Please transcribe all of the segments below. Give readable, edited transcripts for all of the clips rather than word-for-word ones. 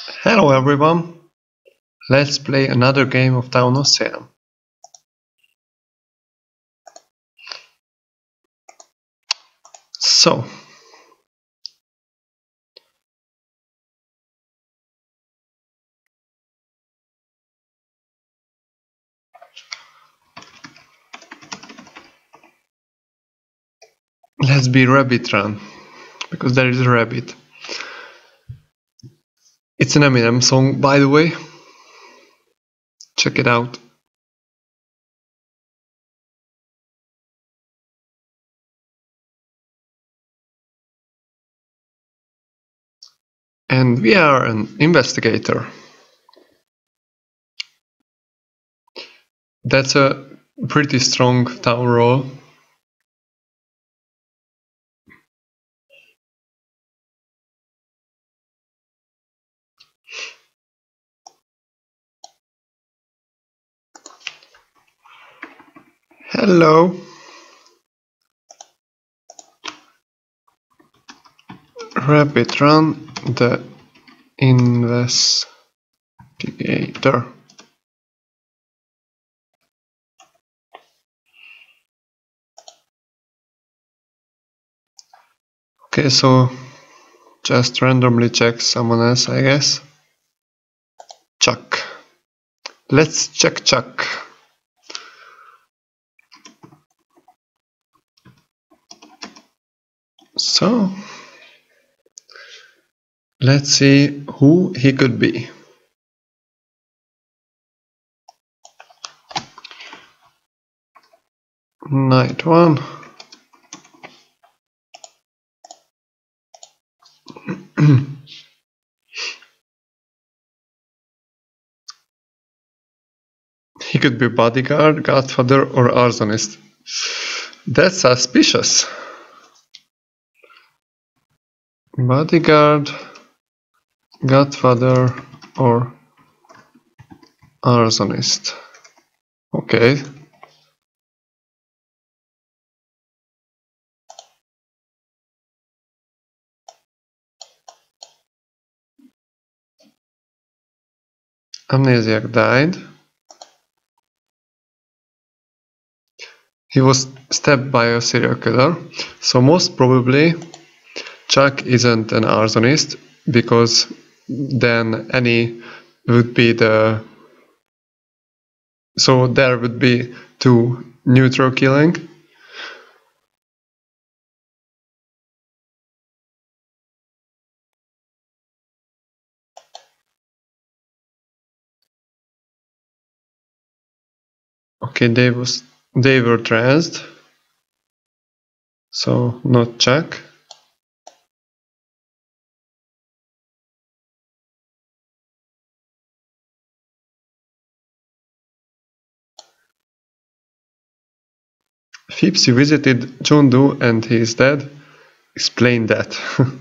Hello everyone, let's play another game of Town of Salem. So, let's be Rabbit Run, because there is a rabbit. It's an Eminem song, by the way. Check it out. And we are an investigator. That's a pretty strong town role. Hello. Rabbit Run, the investigator. Okay, so just randomly check someone else, I guess. Chuck. Let's check Chuck. So, let's see who he could be. Night 1. He could be bodyguard, godfather, or arsonist. That's suspicious. Bodyguard, godfather, or arsonist. Okay. Amnesiac died. He was stabbed by a serial killer. So most probably Chuck isn't an arsonist, because then Annie would be the... So there would be 2 neutral killing. Okay, they were transed. So not Chuck. Fipsy visited John Doe and he is dead. Explain that.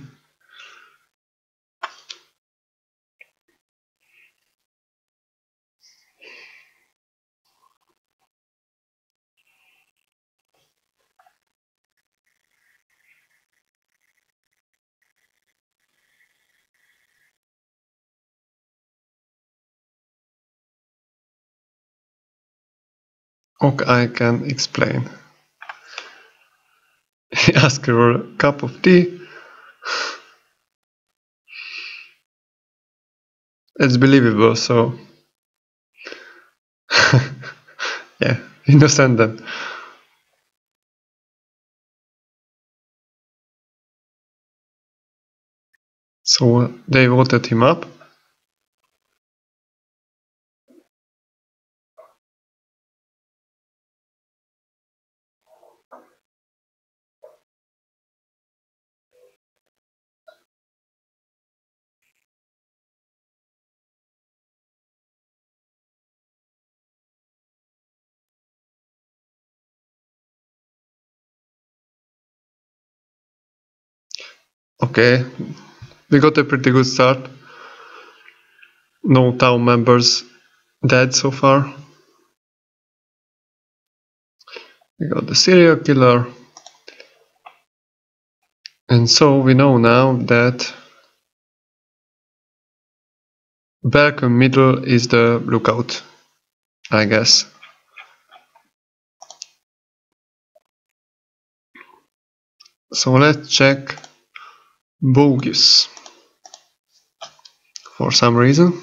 Okay, I can explain. He asked her for a cup of tea. It's believable, so... yeah, innocent then. So they voted him up. Okay, we got a pretty good start. No town members dead so far. We got the serial killer. And so we know now that balcony middle is the lookout, I guess. So let's check bogus for some reason.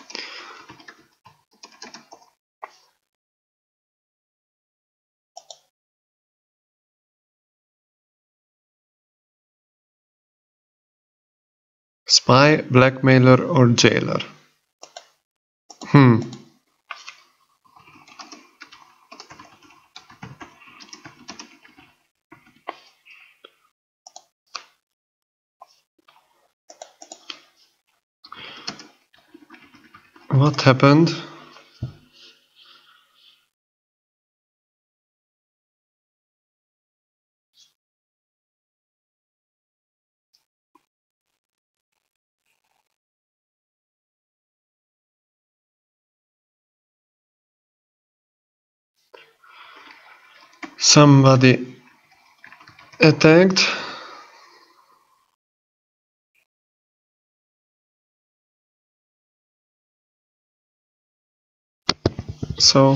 Spy, blackmailer, or jailer? What happened? Somebody attacked. So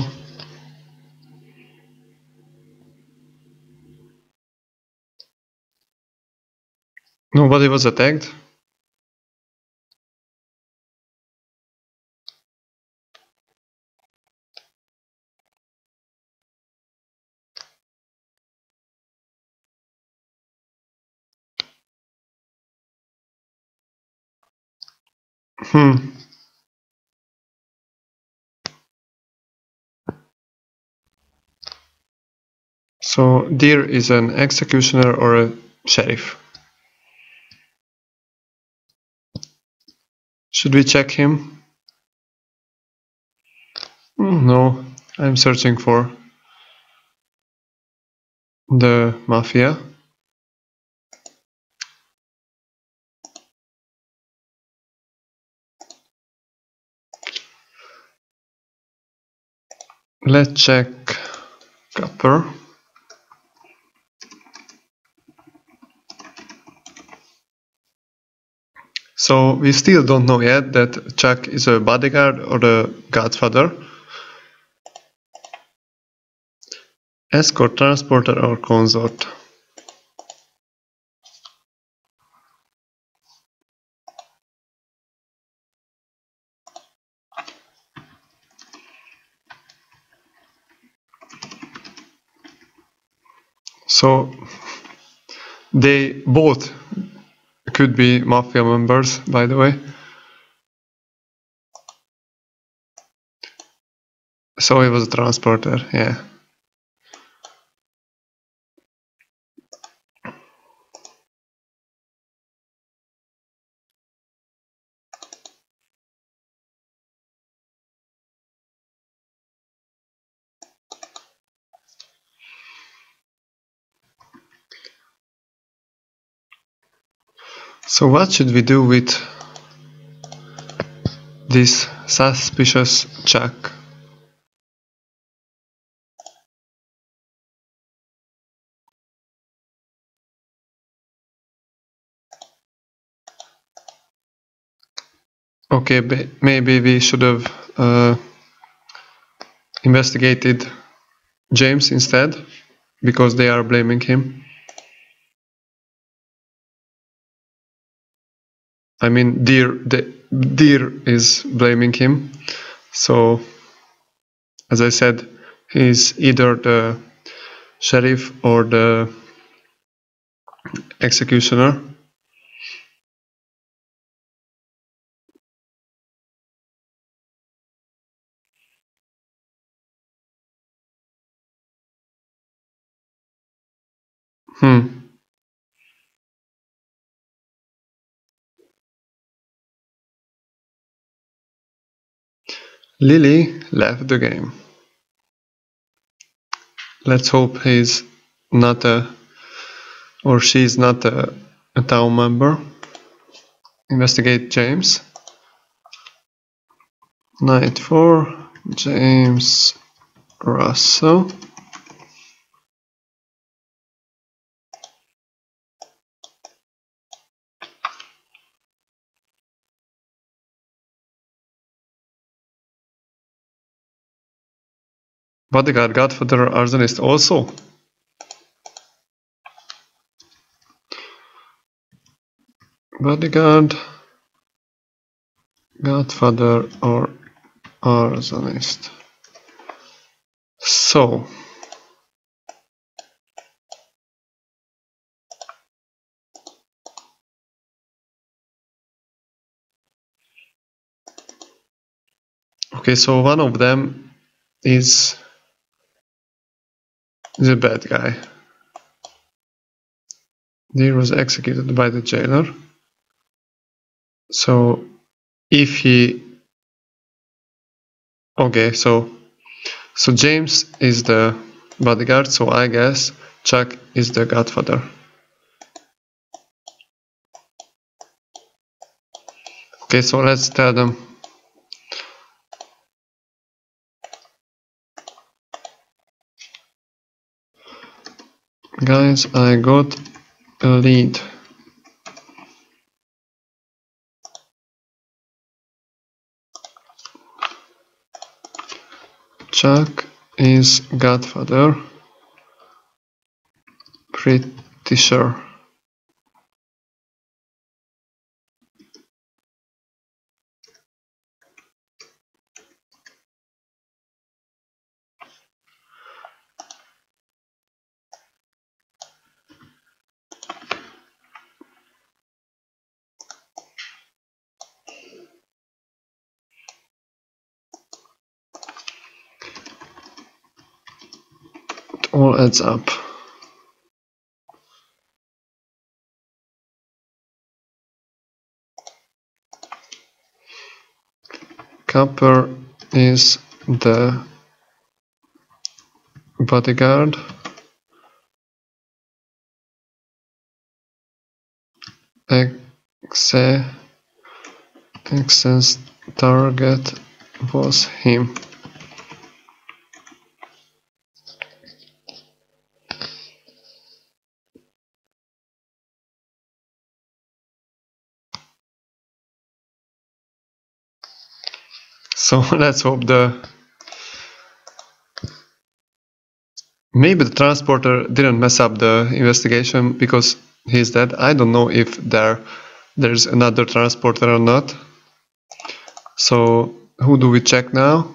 nobody was attacked. So Deer is an executioner or a sheriff. Should we check him? No, I'm searching for the mafia. Let's check Copper. So we still don't know yet that Chuck is a bodyguard or a godfather. Escort, transporter, or consort. So they both could be mafia members, by the way. So he was a transporter, yeah. So what should we do with this suspicious Chuck? Okay, maybe we should have investigated James instead, because they are blaming him. I mean, Deer is blaming him. So, as I said, he's either the sheriff or the executioner. Lily left the game. Let's hope he's not or she's not a town member. Investigate James. Night 4, James Russell. Bodyguard, Godfather, Arsonist also? Bodyguard, Godfather, or Arsonist. So, okay, so one of them is a bad guy. He was executed by the jailer. So, if he... Okay, so James is the bodyguard, so I guess Chuck is the Godfather. Okay, so let's tell them. Guys, I got a lead. Chuck is Godfather. Pretty sure. It all adds up. Copper is the bodyguard. X's target was him. So let's hope maybe the transporter didn't mess up the investigation because he's dead. I don't know if there's another transporter or not. So who do we check now?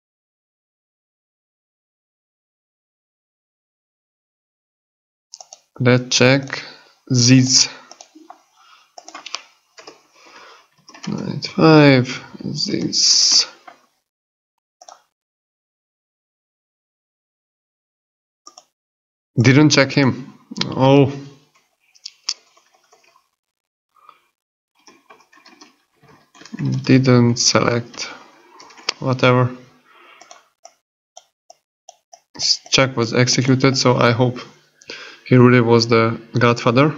Let's check Ziz. 95 Ziz. Didn't check him. Oh. Didn't select. Whatever. This check was executed, so I hope he really was the Godfather.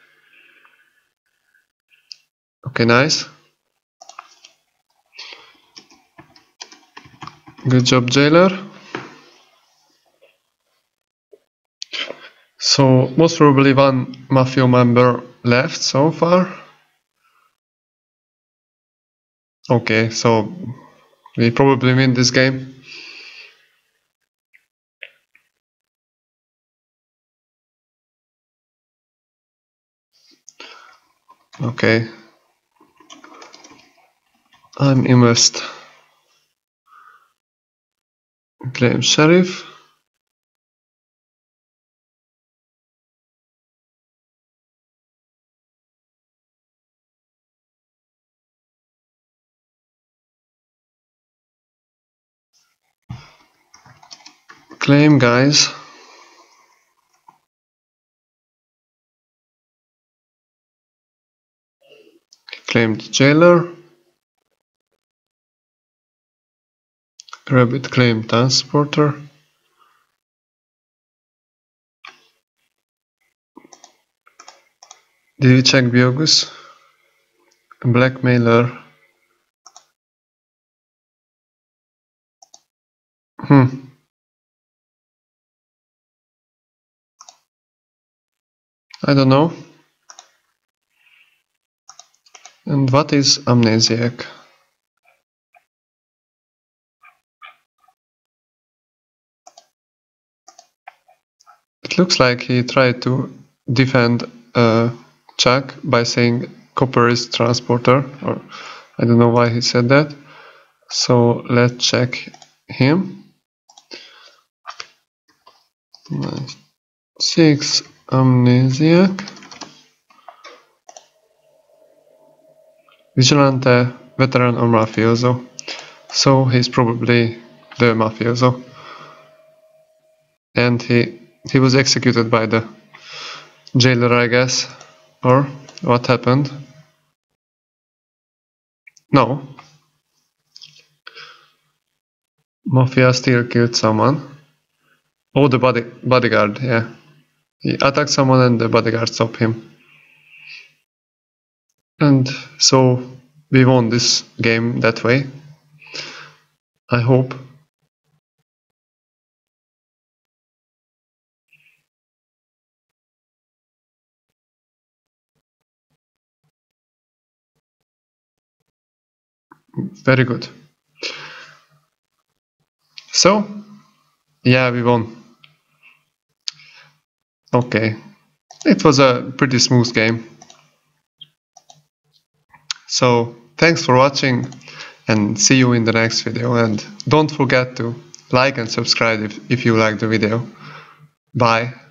Okay, nice. Good job, jailer. So, most probably one Mafia member left so far. Okay, so we probably win this game. Okay. I'm invest. Claim sheriff. Claim guys. Claim the jailer. Rabbit claim transporter. Did we check Biogus? Blackmailer. I don't know. And what is amnesiac? It looks like he tried to defend Chuck by saying copper is transporter, or I don't know why he said that. So let's check him. 6 amnesiac. Vigilante, veteran or mafioso. So he's probably the mafioso. And he was executed by the jailer, I guess. Or what happened? No. Mafia still killed someone. Oh, the bodyguard, yeah. He attacked someone and the bodyguard stopped him. And so we won this game that way. I hope. Very good. So, yeah, we won. Okay. It was a pretty smooth game. So, thanks for watching and see you in the next video. And don't forget to like and subscribe if you like the video. Bye.